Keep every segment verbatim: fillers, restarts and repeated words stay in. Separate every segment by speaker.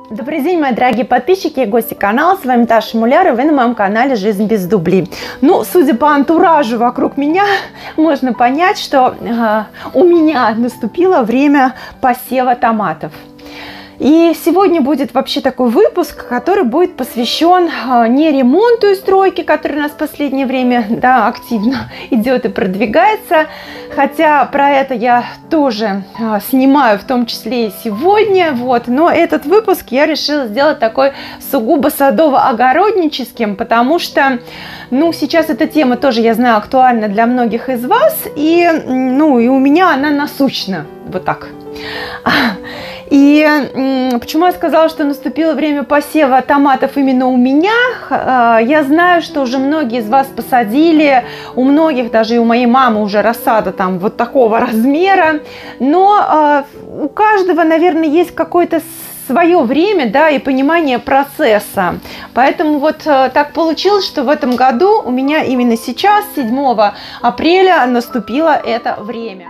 Speaker 1: Добрый день, мои дорогие подписчики и гости канала. С вами Таша Муляр, и вы на моем канале «Жизнь без дублей». Ну, судя по антуражу вокруг меня, можно понять, что э, у меня наступило время посева томатов. И сегодня будет вообще такой выпуск, который будет посвящен не ремонту и стройке, который у нас в последнее время, да, активно идет и продвигается. Хотя про это я тоже а, снимаю, в том числе и сегодня. Вот. Но этот выпуск я решила сделать такой сугубо садово-огородническим, потому что, ну, сейчас эта тема тоже, я знаю, актуальна для многих из вас. И, ну, и у меня она насущна. Вот так. И почему я сказала, что наступило время посева томатов именно у меня? Я знаю, что уже многие из вас посадили, у многих, даже и у моей мамы уже рассада там вот такого размера, но у каждого, наверное, есть какое-то свое время, да, и понимание процесса. Поэтому вот так получилось, что в этом году у меня именно сейчас, седьмого апреля, наступило это время.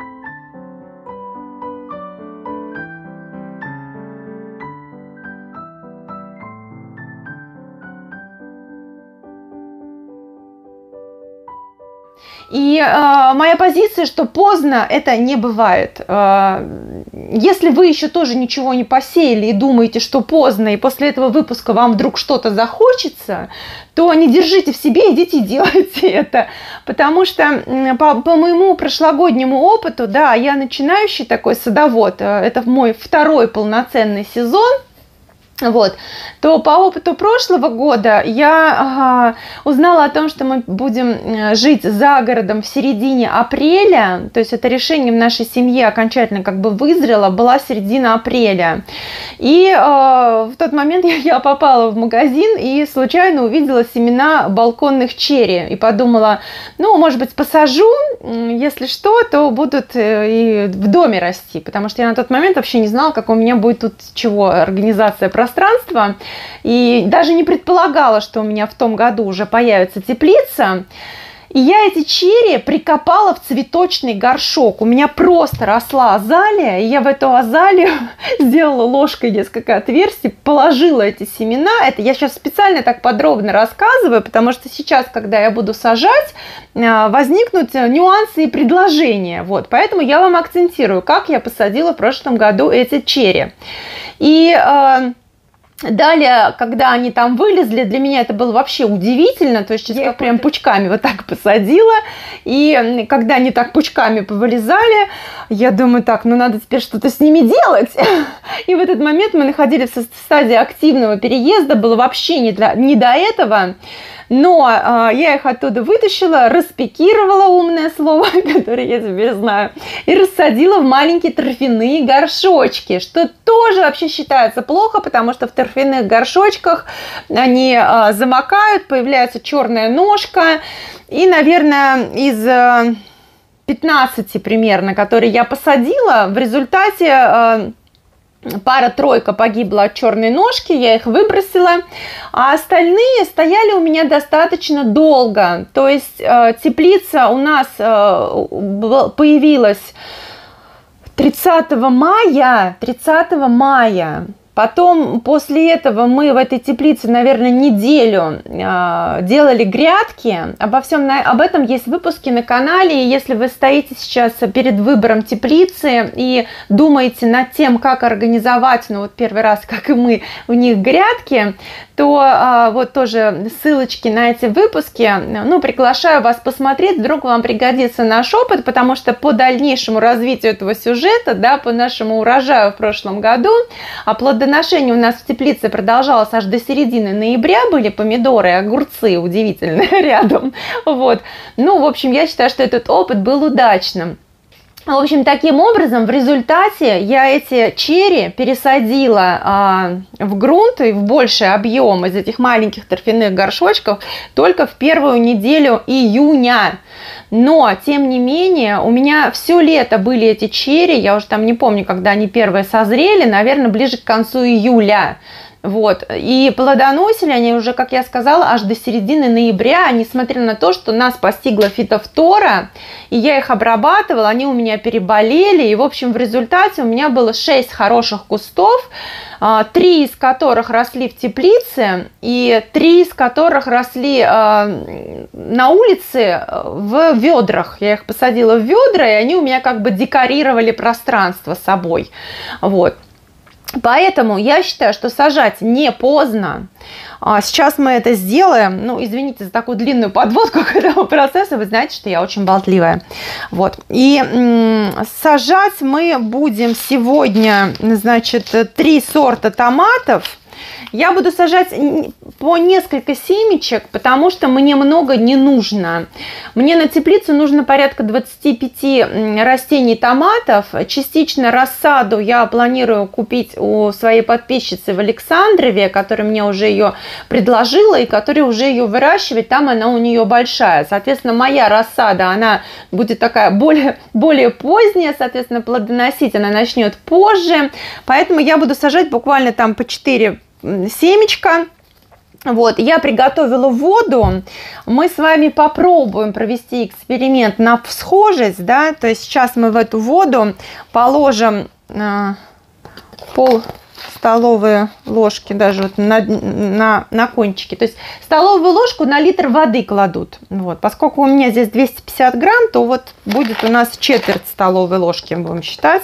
Speaker 1: И э, моя позиция, что поздно, это не бывает. Э, если вы еще тоже ничего не посеяли и думаете, что поздно, и после этого выпуска вам вдруг что-то захочется, то не держите в себе, идите и делайте это. Потому что по, по моему прошлогоднему опыту, да, я начинающий такой садовод, это мой второй полноценный сезон. Вот, то по опыту прошлого года я ага, узнала о том, что мы будем жить за городом в середине апреля, то есть это решение в нашей семье окончательно как бы вызрело, была середина апреля. И э, в тот момент я, я попала в магазин и случайно увидела семена балконных черри и подумала, ну, может быть, посажу, если что, то будут и в доме расти, потому что я на тот момент вообще не знала, как у меня будет тут чего, организация пространства. пространство, и даже не предполагала, что у меня в том году уже появится теплица. И я эти черри прикопала в цветочный горшок. У меня просто росла азалия, и я в эту азалию сделала ложкой несколько отверстий, положила эти семена. Это я сейчас специально так подробно рассказываю, потому что сейчас, когда я буду сажать, возникнут нюансы и предложения. Вот, поэтому я вам акцентирую, как я посадила в прошлом году эти черри. И далее, когда они там вылезли, для меня это было вообще удивительно, то есть я их прям пучками вот так посадила, и когда они так пучками повылезали, я думаю, так, ну надо теперь что-то с ними делать. И в этот момент мы находились в стадии активного переезда, было вообще не, для, не до этого. Но э, я их оттуда вытащила, распекировала, умное слово, которое я теперь знаю, и рассадила в маленькие торфяные горшочки, что тоже вообще считается плохо, потому что в торфяных горшочках они э, замокают, появляется черная ножка, и, наверное, из э, пятнадцати примерно, которые я посадила, в результате Э, пара-тройка погибла от черной ножки, я их выбросила, а остальные стояли у меня достаточно долго. То есть э, теплица у нас э, появилась тридцатого мая, тридцатого мая. Потом, после этого, мы в этой теплице, наверное, неделю э, делали грядки. Обо всем на, об этом есть выпуски на канале. И если вы стоите сейчас перед выбором теплицы и думаете над тем, как организовать, ну вот первый раз, как и мы, в них грядки, то э, вот тоже ссылочки на эти выпуски. Ну, приглашаю вас посмотреть, вдруг вам пригодится наш опыт, потому что по дальнейшему развитию этого сюжета, да, по нашему урожаю в прошлом году, оплодотворение Доношение у нас в теплице продолжалось аж до середины ноября, были помидоры и огурцы удивительно рядом. Вот. Ну, в общем, я считаю, что этот опыт был удачным. В общем, таким образом, в результате я эти черри пересадила а, в грунт и в больший объем из этих маленьких торфяных горшочков только в первую неделю июня. Но, тем не менее, у меня все лето были эти черри, я уже там не помню, когда они первые созрели, наверное, ближе к концу июля. Вот. И плодоносили они уже, как я сказала, аж до середины ноября, несмотря на то, что нас постигла фитофтора, и я их обрабатывала, они у меня переболели, и, в общем, в результате у меня было шесть хороших кустов, три из которых росли в теплице, и три из которых росли на улице в ведрах. Я их посадила в ведра, и они у меня как бы декорировали пространство собой. Вот. Поэтому я считаю, что сажать не поздно. Сейчас мы это сделаем. Ну, извините за такую длинную подводку к этому процессу. Вы знаете, что я очень болтливая. Вот. И м- сажать мы будем сегодня, значит, три сорта томатов. Я буду сажать по несколько семечек, потому что мне много не нужно. Мне на теплицу нужно порядка двадцати пяти растений томатов. Частично рассаду я планирую купить у своей подписчицы в Александрове, которая мне уже ее предложила и которая уже ее выращивает. Там она у нее большая. Соответственно, моя рассада, она будет такая более, более поздняя, соответственно, плодоносить она начнет позже. Поэтому я буду сажать буквально там по четыре семечка. Вот, я приготовила воду. Мы с вами попробуем провести эксперимент на всхожесть, да, то есть сейчас мы в эту воду положим э, пол столовые ложки, даже вот на, на, на кончике. То есть столовую ложку на литр воды кладут. Вот, поскольку у меня здесь двести пятьдесят грамм, то вот будет у нас четверть столовой ложки, будем считать,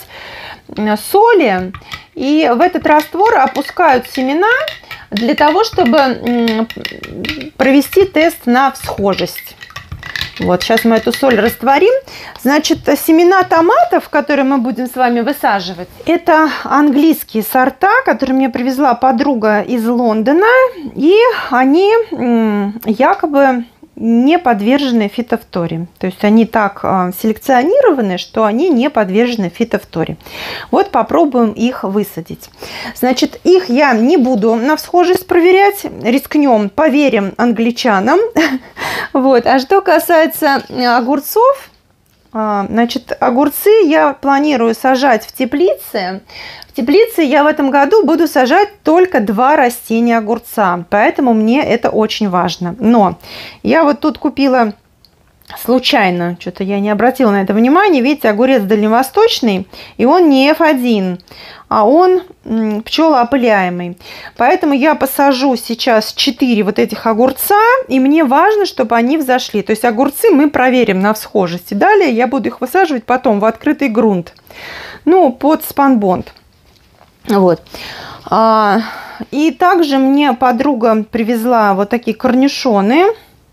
Speaker 1: соли. И в этот раствор опускают семена для того, чтобы провести тест на всхожесть. Вот, сейчас мы эту соль растворим. Значит, семена томатов, которые мы будем с вами высаживать, это английские сорта, которые мне привезла подруга из Лондона. И они якобы не подвержены фитофторе. То есть они так э, селекционированы, что они не подвержены фитофторе. Вот попробуем их высадить. Значит, их я не буду на всхожесть проверять. Рискнем, поверим англичанам. Вот. А что касается огурцов, э, значит, огурцы я планирую сажать в теплице. В теплице я в этом году буду сажать только два растения огурца, поэтому мне это очень важно. Но я вот тут купила случайно, что-то я не обратила на это внимания, видите, огурец дальневосточный, и он не эф один, а он пчелоопыляемый. Поэтому я посажу сейчас четыре вот этих огурца, и мне важно, чтобы они взошли. То есть огурцы мы проверим на всхожесть. И далее я буду их высаживать потом в открытый грунт, ну, под спанбонд. Вот. А, и также мне подруга привезла вот такие корнишоны.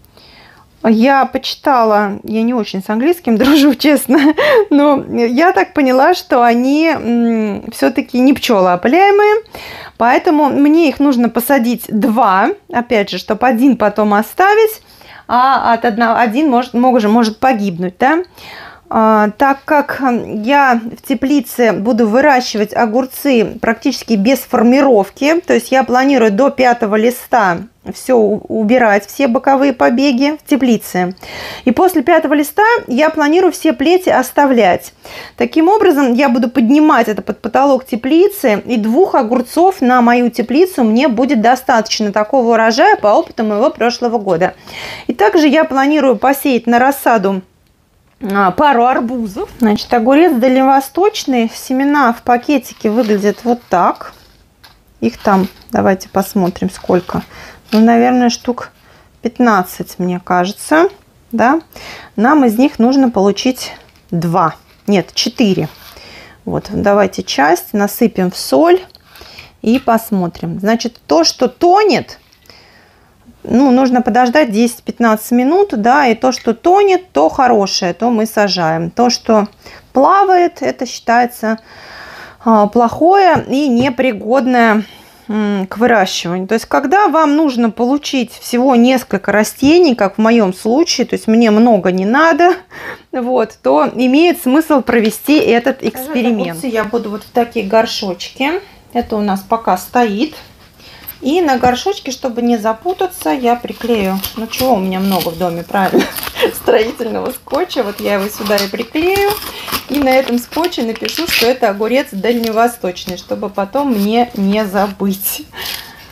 Speaker 1: Я почитала, я не очень с английским дружу, честно, но я так поняла, что они все-таки не пчелоопыляемые, поэтому мне их нужно посадить два, опять же, чтобы один потом оставить, а от одного один может, может, может погибнуть, да? А, так как я в теплице буду выращивать огурцы практически без формировки, то есть я планирую до пятого листа все убирать, все боковые побеги в теплице. И после пятого листа я планирую все плети оставлять. Таким образом, я буду поднимать это под потолок теплицы, и двух огурцов на мою теплицу мне будет достаточно такого урожая по опыту моего прошлого года. И также я планирую посеять на рассаду пару арбузов. Значит, огурец дальневосточный. Семена в пакетике выглядят вот так. Их там, давайте посмотрим, сколько. Ну, наверное, штук пятнадцать, мне кажется. Да? Нам из них нужно получить два. Нет, четыре. Вот, давайте часть насыпем в соль и посмотрим. Значит, то, что тонет, ну, нужно подождать десять-пятнадцать минут, да, и то, что тонет, то хорошее, то мы сажаем. То, что плавает, это считается а, плохое и непригодное м, к выращиванию. То есть, когда вам нужно получить всего несколько растений, как в моем случае, то есть мне много не надо, вот, то имеет смысл провести этот эксперимент. Я буду вот в такие горшочки. Это у нас пока стоит. И на горшочке, чтобы не запутаться, я приклею, ну чего у меня много в доме, правильно, строительного скотча. Вот я его сюда и приклею. И на этом скотче напишу, что это огурец дальневосточный, чтобы потом мне не забыть.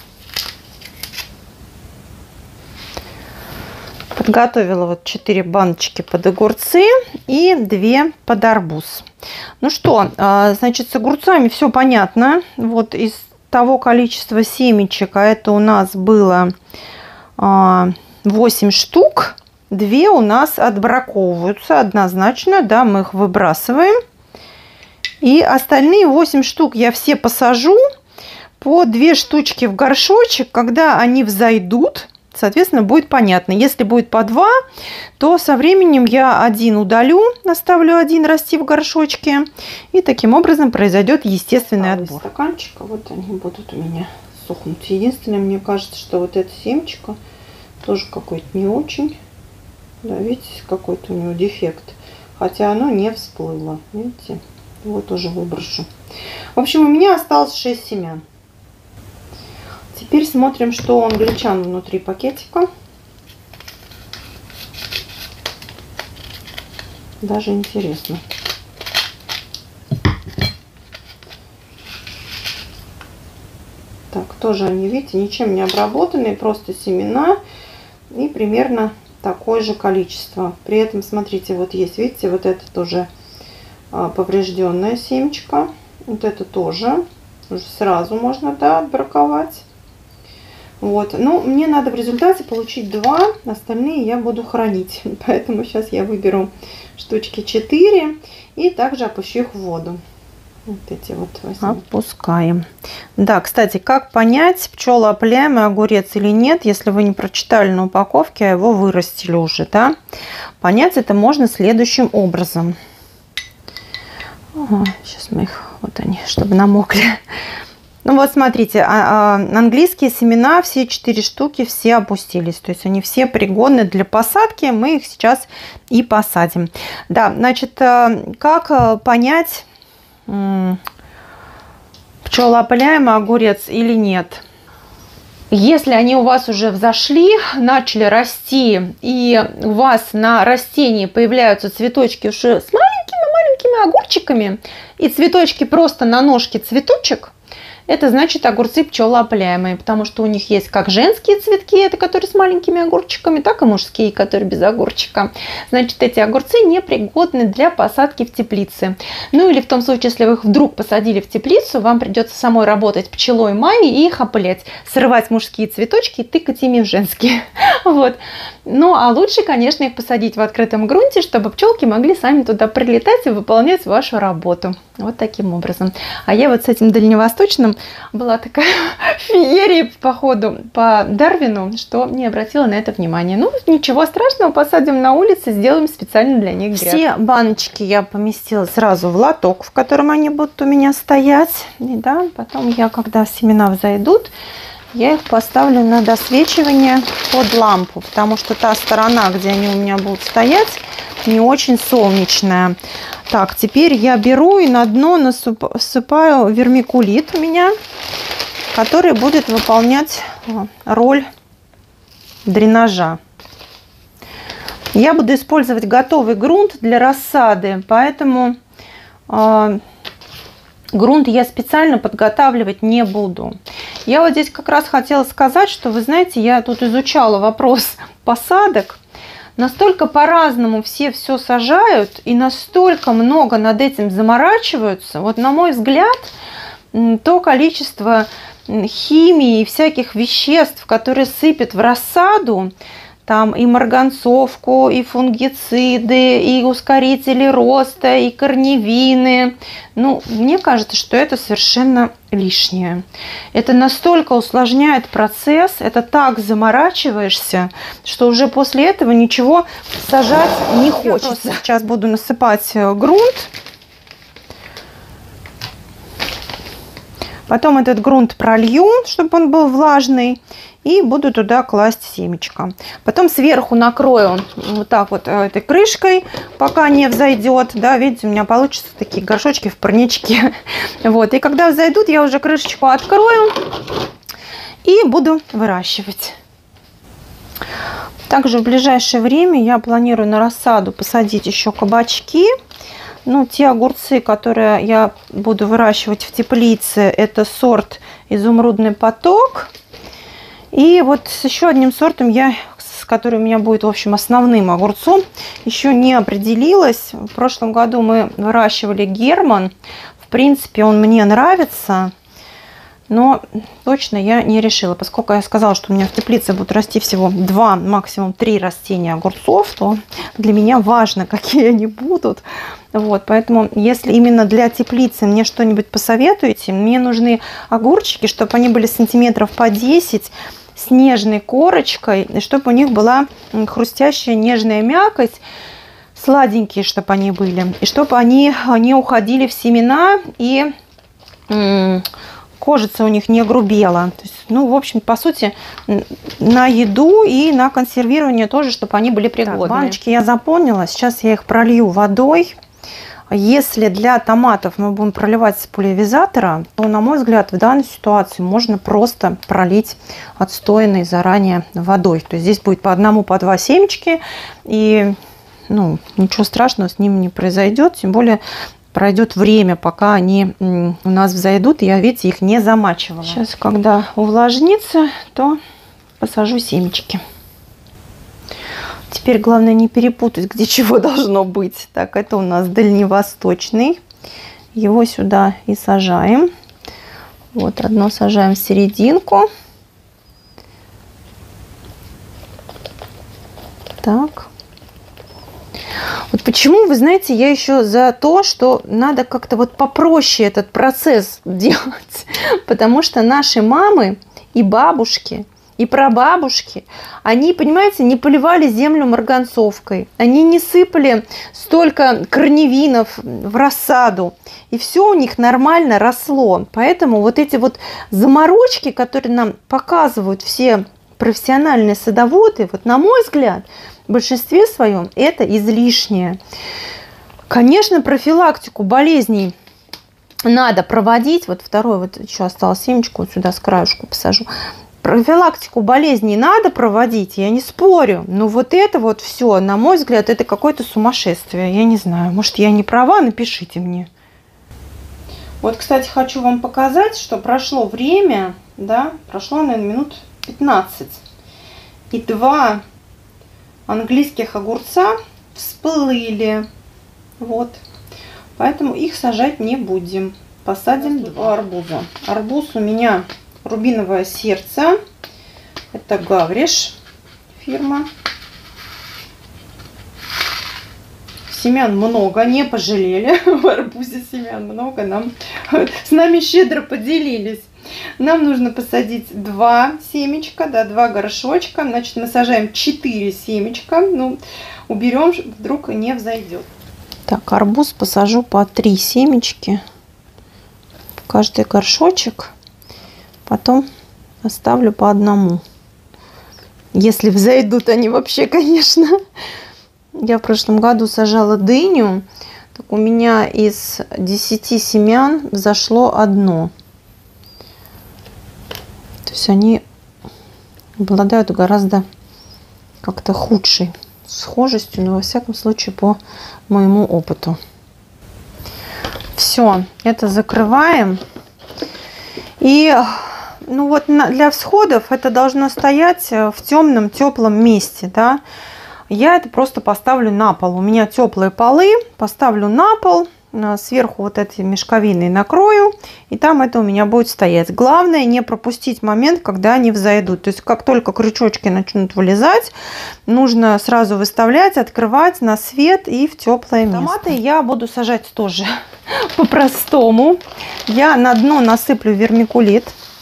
Speaker 1: Подготовила вот четыре баночки под огурцы и две под арбуз. Ну что, значит, с огурцами все понятно. Вот из того количества семечек, а это у нас было восемь штук, две у нас отбраковываются однозначно, да, мы их выбрасываем. И остальные восемь штук я все посажу по две штучки в горшочек. Когда они взойдут, соответственно, будет понятно. Если будет по два, то со временем я один удалю, оставлю один расти в горшочке. И таким образом произойдет естественный отбор.
Speaker 2: Стаканчика, вот они будут у меня сохнуть. Единственное, мне кажется, что вот эта семечко тоже какой-то не очень. Да, видите, какой-то у него дефект. Хотя оно не всплыло. Видите? Его тоже выброшу. В общем, у меня осталось шесть семян. Теперь смотрим, что у англичан внутри пакетика. Даже интересно. Так, тоже они, видите, ничем не обработанные, просто семена. И примерно такое же количество. При этом, смотрите, вот есть, видите, вот это тоже поврежденная семечко. Вот это тоже. Уже сразу можно, да, отбраковать. Вот. Ну, мне надо в результате получить два. Остальные я буду хранить. Поэтому сейчас я выберу штучки четыре. И также опущу их в воду. Вот эти вот возьму.
Speaker 1: Опускаем. Да, кстати, как понять, пчелоопыляемый огурец или нет, если вы не прочитали на упаковке, а его вырастили уже, да? Понять это можно следующим образом. Ага, сейчас мы их, вот они, чтобы намокли. Ну вот смотрите, а, а, английские семена, все четыре штуки, все опустились. То есть они все пригодны для посадки. Мы их сейчас и посадим. Да, значит, как понять, пчелоопыляемый огурец или нет? Если они у вас уже взошли, начали расти, и у вас на растении появляются цветочки уже с маленькими-маленькими огурчиками, и цветочки просто на ножке цветочек, это значит огурцы пчелоопыляемые, потому что у них есть как женские цветки, это которые с маленькими огурчиками, так и мужские, которые без огурчика. Значит, эти огурцы непригодны для посадки в теплице. Ну или в том случае, если вы их вдруг посадили в теплицу, вам придется самой работать пчелой Майей и их опылять, срывать мужские цветочки и тыкать ими в женские. Вот. Ну а лучше, конечно, их посадить в открытом грунте, чтобы пчелки могли сами туда прилетать и выполнять вашу работу. Вот таким образом. А я вот с этим дальневосточным была такая феерия по ходу по Дарвину, что не обратила на это внимания. Ну, ничего страшного, посадим на улице, сделаем специально для них грядку. Все баночки я поместила сразу в лоток, в котором они будут у меня стоять. И да, потом я, когда семена взойдут, я их поставлю на досвечивание под лампу, потому что та сторона, где они у меня будут стоять, не очень солнечная. Так, теперь я беру и на дно насыпаю вермикулит у меня, который будет выполнять роль дренажа. Я буду использовать готовый грунт для рассады, поэтому э, грунт я специально подготавливать не буду. Я вот здесь как раз хотела сказать, что, вы знаете, я тут изучала вопрос посадок. Настолько по-разному все все сажают и настолько много над этим заморачиваются. Вот на мой взгляд, то количество химии и всяких веществ, которые сыпят в рассаду, там и марганцовку, и фунгициды, и ускорители роста, и корневины. Ну, мне кажется, что это совершенно лишнее. Это настолько усложняет процесс, это так заморачиваешься, что уже после этого ничего сажать не хочется. Сейчас буду насыпать грунт. Потом этот грунт пролью, чтобы он был влажный. И буду туда класть семечко. Потом сверху накрою вот так вот этой крышкой, пока не взойдет. Да, видите, у меня получатся такие горшочки в парничке. Вот. И когда взойдут, я уже крышечку открою и буду выращивать. Также в ближайшее время я планирую на рассаду посадить еще кабачки. Ну, те огурцы, которые я буду выращивать в теплице, это сорт «Изумрудный поток». И вот с еще одним сортом я который у меня будет, в общем, основным огурцом, еще не определилась. В прошлом году мы выращивали Герман. В принципе, он мне нравится, но точно я не решила. Поскольку я сказала, что у меня в теплице будут расти всего два, максимум три растения огурцов, то для меня важно, какие они будут. Вот, поэтому, если именно для теплицы мне что-нибудь посоветуете, мне нужны огурчики, чтобы они были сантиметров по десять, с нежной корочкой, и чтобы у них была хрустящая нежная мякоть, сладенькие, чтобы они были, и чтобы они не уходили в семена, и кожица у них не грубела. То есть, ну, в общем, по сути, на еду и на консервирование тоже, чтобы они были пригодны. Так, баночки я заполнила, сейчас я их пролью водой. Если для томатов мы будем проливать с пульверизатора, то, на мой взгляд, в данной ситуации можно просто пролить отстойной заранее водой. То есть здесь будет по одному, по два семечки, и ну, ничего страшного с ними не произойдет, тем более пройдет время, пока они у нас взойдут, и я, видите, их не замачивала. Сейчас, когда увлажнится, то посажу семечки. Теперь главное не перепутать, где чего должно быть. Так, это у нас дальневосточный. Его сюда и сажаем. Вот одно сажаем в серединку. Так. Вот почему, вы знаете, я еще за то, что надо как-то вот попроще этот процесс делать. Потому что наши мамы и бабушки, и прабабушки, они, понимаете, не поливали землю марганцовкой. Они не сыпали столько корневинов в рассаду. И все у них нормально росло. Поэтому вот эти вот заморочки, которые нам показывают все профессиональные садоводы, вот на мой взгляд, в большинстве своем это излишнее. Конечно, профилактику болезней надо проводить. Вот второй, вот еще осталось семечку, вот сюда с краешку посажу. Профилактику болезней надо проводить, я не спорю. Но вот это вот все, на мой взгляд, это какое-то сумасшествие. Я не знаю, может, я не права, напишите мне.
Speaker 2: Вот, кстати, хочу вам показать, что прошло время, да, прошло, наверное, минут пятнадцать. И два английских огурца всплыли. Вот. Поэтому их сажать не будем. Посадим два арбуза. Арбуз у меня рубиновое сердце. Это Гавриш фирма. Семян много, не пожалели. В арбузе семян много. Нам, с нами щедро поделились. Нам нужно посадить два семечка, да, два горшочка. Значит, мы сажаем четыре семечка. Ну, уберем, вдруг не взойдет.
Speaker 1: Так, арбуз посажу по три семечки в каждый горшочек. Потом оставлю по одному. Если взойдут они вообще, конечно. Я в прошлом году сажала дыню. Так у меня из десяти семян взошло одно. То есть они обладают гораздо как-то худшей схожестью, но во всяком случае по моему опыту. Все, это закрываем. И ну вот для всходов это должно стоять в темном, теплом месте, да. Я это просто поставлю на пол. У меня теплые полы, поставлю на пол, сверху вот эти мешковины накрою, и там это у меня будет стоять. Главное не пропустить момент, когда они взойдут. То есть как только крючочки начнут вылезать, нужно сразу выставлять, открывать на свет и в теплое место. Томаты я буду сажать тоже по-простому. Я на дно насыплю вермикулит.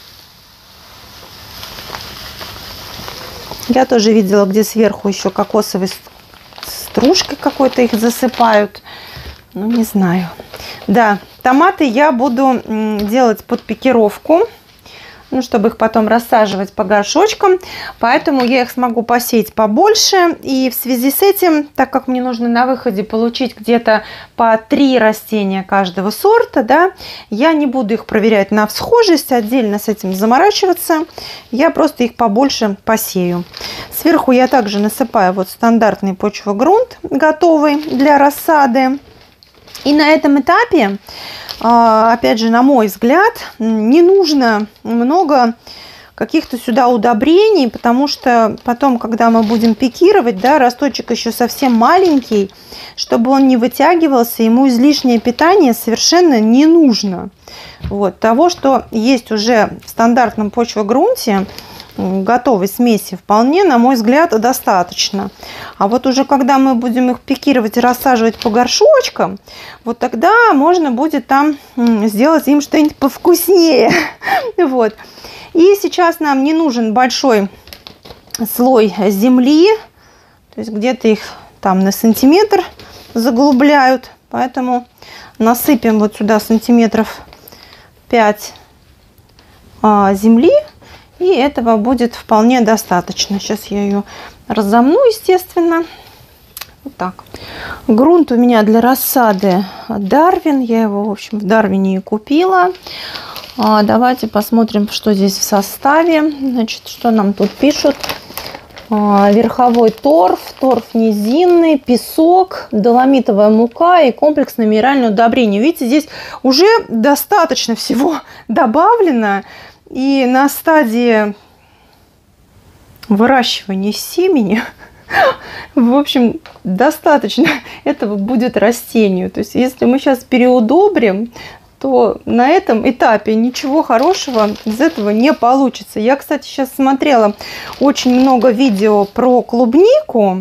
Speaker 1: Я тоже видела, где сверху еще кокосовой стружкой какой-то их засыпают. Ну, не знаю. Да, томаты я буду делать под пикировку, ну, чтобы их потом рассаживать по горшочкам. Поэтому я их смогу посеять побольше. И в связи с этим, так как мне нужно на выходе получить где-то по три растения каждого сорта, да, я не буду их проверять на всхожесть, отдельно с этим заморачиваться. Я просто их побольше посею. Сверху я также насыпаю вот стандартный почвогрунт, готовый для рассады. И на этом этапе, опять же, на мой взгляд, не нужно много
Speaker 2: каких-то сюда удобрений, потому что потом, когда мы будем пикировать, да, росточек еще совсем маленький, чтобы он не вытягивался, ему излишнее питание совершенно не нужно. Вот, того, что есть уже в стандартном почвогрунте, готовой смеси, вполне, на мой взгляд, достаточно. А вот уже когда мы будем их пикировать и рассаживать по горшочкам, вот тогда можно будет там сделать им что-нибудь повкуснее. Вот. И сейчас нам не нужен большой слой земли, то есть где-то их там на сантиметр заглубляют, поэтому насыпем вот сюда сантиметров пять а, земли, и этого будет вполне достаточно. Сейчас я ее разомну, естественно. Вот так. Грунт у меня для рассады Дарвин. Я его, в общем, в Дарвине и купила. А, давайте посмотрим, что здесь в составе. Значит, что нам тут пишут. А, верховой торф, торф низинный, песок, доломитовая мука и комплексное минеральное удобрение. Видите, здесь уже достаточно всего добавлено. И на стадии выращивания семени, в общем, достаточно этого будет растению. То есть, если мы сейчас переудобрим, то на этом этапе ничего хорошего из этого не получится. Я, кстати, сейчас смотрела очень много видео про клубнику.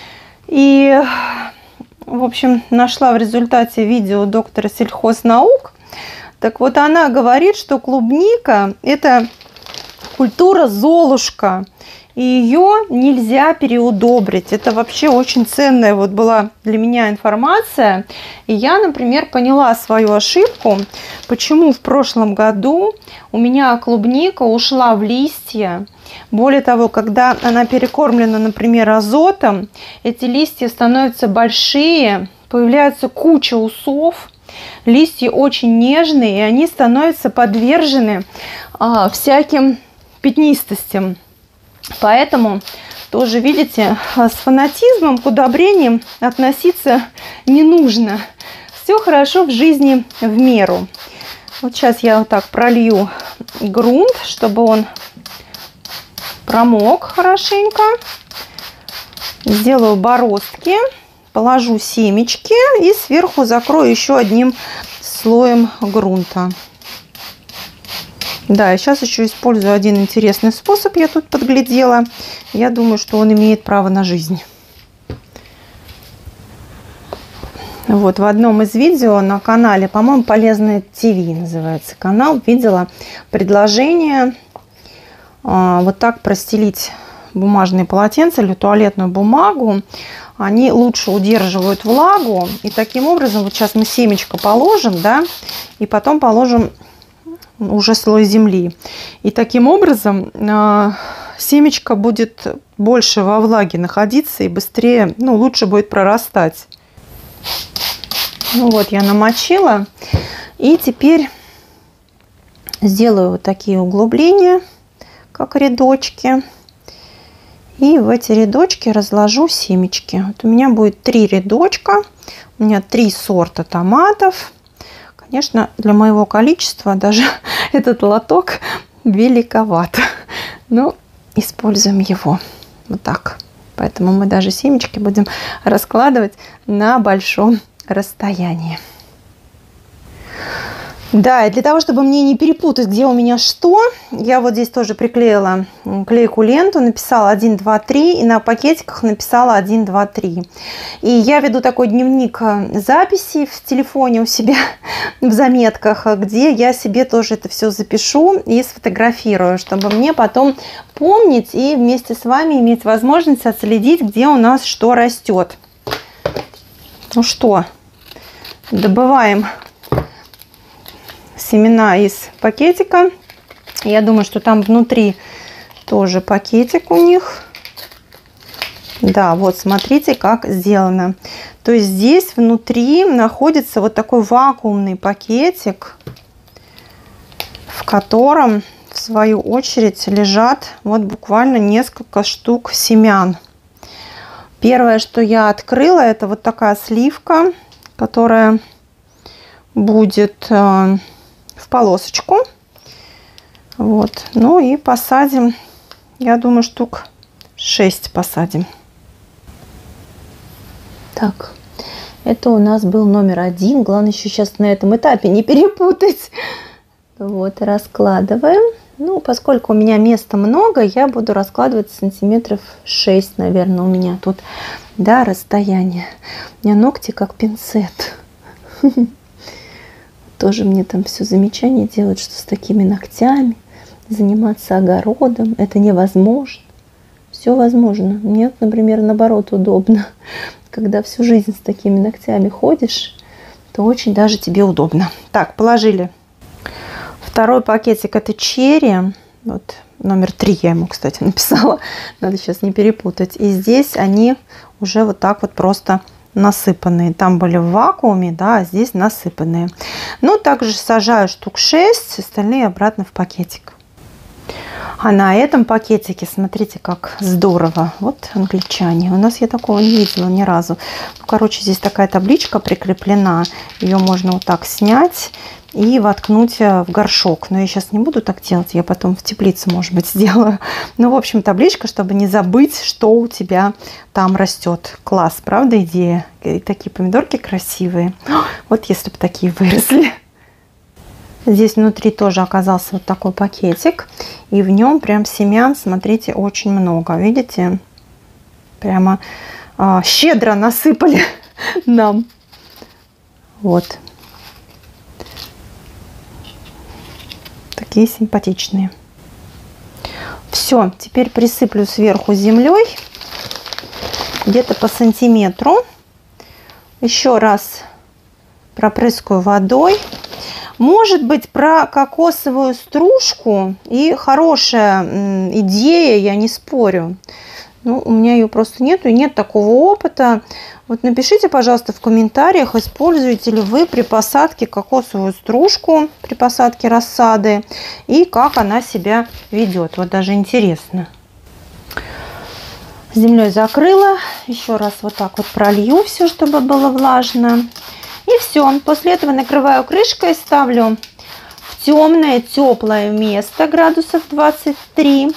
Speaker 2: И, в общем, нашла в результате видео доктора сельхознаук. Так вот, она говорит, что клубника – это культура Золушка, и ее нельзя переудобрить. Это вообще очень ценная вот была для меня информация. И я, например, поняла свою ошибку, почему в прошлом году у меня клубника ушла в листья. Более того, когда она перекормлена, например, азотом, эти листья становятся большие, появляется куча усов. Листья очень нежные, и они становятся подвержены а, всяким пятнистостям. Поэтому тоже, видите, с фанатизмом к удобрениям относиться не нужно. Все хорошо в жизни в меру. Вот сейчас я вот так пролью грунт, чтобы он промок хорошенько. Сделаю бороздки. Положу семечки и сверху закрою еще одним слоем грунта. Да, и сейчас еще использую один интересный способ, я тут подглядела. Я думаю, что он имеет право на жизнь. Вот в одном из видео на канале, по-моему, Полезное ТВ называется канал, видела предложение а, вот так простелить бумажные полотенца или туалетную бумагу. Они лучше удерживают влагу. И таким образом, вот сейчас мы семечко положим, да, и потом положим уже слой земли. И таким образом э, семечко будет больше во влаге находиться и быстрее, ну, лучше будет прорастать. Ну вот, я намочила. И теперь сделаю вот такие углубления, как рядочки. И в эти рядочки разложу семечки. Вот у меня будет три рядочка. У меня три сорта томатов. Конечно, для моего количества даже этот лоток великоват. Но используем его вот так. Поэтому мы даже семечки будем раскладывать на большом расстоянии. Да, и для того, чтобы мне не перепутать, где у меня что, я вот здесь тоже приклеила клейкую ленту, написала один, два, три, и на пакетиках написала один, два, три. И я веду такой дневник записей в телефоне у себя в заметках, где я себе тоже это все запишу и сфотографирую, чтобы мне потом помнить и вместе с вами иметь возможность отследить, где у нас что растет. Ну что, добываем семена из пакетика. Я думаю, что там внутри тоже пакетик у них. Да, вот смотрите, как сделано. То есть здесь внутри находится вот такой вакуумный пакетик, в котором в свою очередь лежат вот буквально несколько штук семян. Первое, что я открыла, это вот такая сливка, которая будет в полосочку. Вот. Ну и посадим, я думаю, штук шесть посадим.
Speaker 1: Так, это у нас был номер один. Главное еще сейчас на этом этапе не перепутать. Вот, раскладываем. Ну, поскольку у меня места много, я буду раскладывать сантиметров шесть, наверное, у меня тут, да, расстояние. У меня ногти как пинцет. Тоже мне там все замечание делают, что с такими ногтями заниматься огородом это невозможно. Все возможно. Мне, например, наоборот удобно. Когда всю жизнь с такими ногтями ходишь, то очень даже тебе удобно. Так, положили. Второй пакетик это черри. Вот номер три я ему, кстати, написала. Надо сейчас не перепутать. И здесь они уже вот так вот просто насыпанные. Там были в вакууме, да, а здесь насыпанные. Ну, также сажаю штук шесть, остальные обратно в пакетик. А на этом пакетике, смотрите, как здорово. Вот англичане. У нас я такого не видела ни разу. Ну, короче, здесь такая табличка прикреплена. Ее можно вот так снять и воткнуть в горшок. Но я сейчас не буду так делать. Я потом в теплице, может быть, сделаю. Ну, в общем, табличка, чтобы не забыть, что у тебя там растет. Класс, правда, идея? И такие помидорки красивые. Вот если бы такие выросли. Здесь внутри тоже оказался вот такой пакетик. И в нем прям семян, смотрите, очень много. Видите? Прямо а, щедро насыпали нам. Вот. Такие симпатичные. Все, теперь присыплю сверху землей. Где-то по сантиметру. Еще раз пропрыскаю водой. Может быть, про кокосовую стружку и хорошая идея, я не спорю. Ну, у меня ее просто нету, и нет такого опыта. Вот напишите, пожалуйста, в комментариях, используете ли вы при посадке кокосовую стружку, при посадке рассады, и как она себя ведет. Вот даже интересно. Землей закрыла. Еще раз вот так вот пролью все, чтобы было влажно. И все. После этого накрываю крышкой, ставлю в темное, теплое место, градусов двадцать три.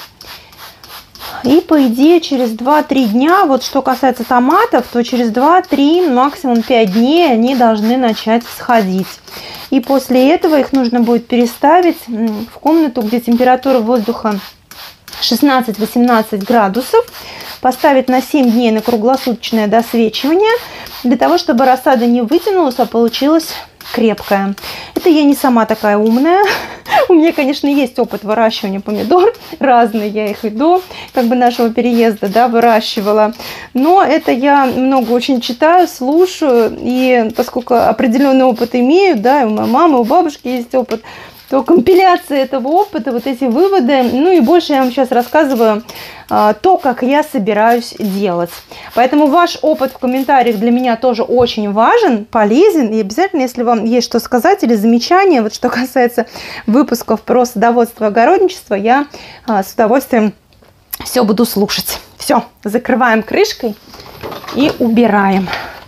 Speaker 1: И по идее через два-три дня, вот что касается томатов, то через два-три, максимум пять дней они должны начать всходить. И после этого их нужно будет переставить в комнату, где температура воздуха шестнадцать-восемнадцать градусов. Поставить на семь дней на круглосуточное досвечивание, для того, чтобы рассада не вытянулась, а получилась крепкая. Это я не сама такая умная. У меня, конечно, есть опыт выращивания помидор. Разные, я их и до как бы нашего переезда, да, выращивала. Но это я много очень читаю, слушаю. И поскольку определенный опыт имею, да, и у моей мамы, у бабушки есть опыт, то компиляция этого опыта, вот эти выводы, ну и больше я вам сейчас рассказываю а, то, как я собираюсь делать. Поэтому ваш опыт в комментариях для меня тоже очень важен, полезен. И обязательно, если вам есть что сказать или замечания, вот что касается выпусков про садоводство и огородничество, я а, с удовольствием все буду слушать. Все, закрываем крышкой и убираем.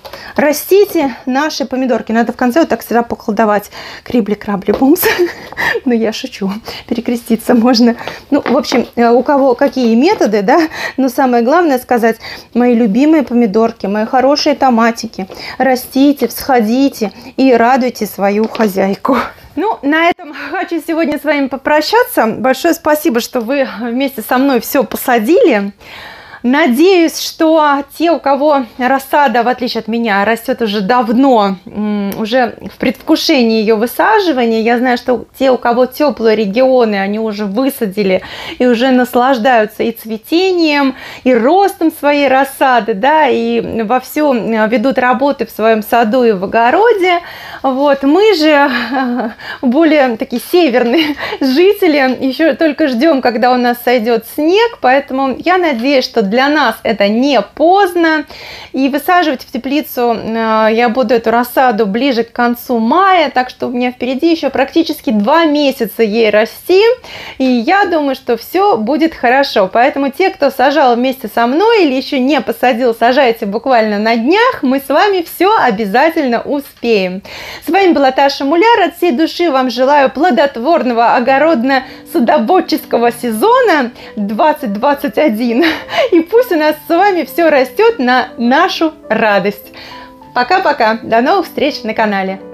Speaker 1: Растите наши помидорки. Надо в конце вот так всегда поколдовать. Крибли-крабли-бумс. Ну, я шучу. Перекреститься можно. Ну, в общем, у кого какие методы, да? Но самое главное сказать, мои любимые помидорки, мои хорошие томатики. Растите, всходите и радуйте свою хозяйку. Ну, на этом хочу сегодня с вами попрощаться. Большое спасибо, что вы вместе со мной все посадили. Надеюсь, что те, у кого рассада, в отличие от меня, растет уже давно, уже в предвкушении ее высаживания, я знаю, что те, у кого теплые регионы, они уже высадили и уже наслаждаются и цветением, и ростом своей рассады, да, и вовсю ведут работы в своем саду и в огороде. Вот, мы же, более такие северные жители, еще только ждем, когда у нас сойдет снег, поэтому я надеюсь, что для нас это не поздно. И высаживать в теплицу я буду эту рассаду ближе к концу мая, так что у меня впереди еще практически два месяца ей расти. И я думаю, что все будет хорошо. Поэтому те, кто сажал вместе со мной или еще не посадил, сажайте буквально на днях. Мы с вами все обязательно успеем. С вами была Таша Муляр. От всей души вам желаю плодотворного огородно-садоводческого сезона двадцать двадцать один. И пусть у нас с вами все растет на нашу радость. Пока-пока. До новых встреч на канале.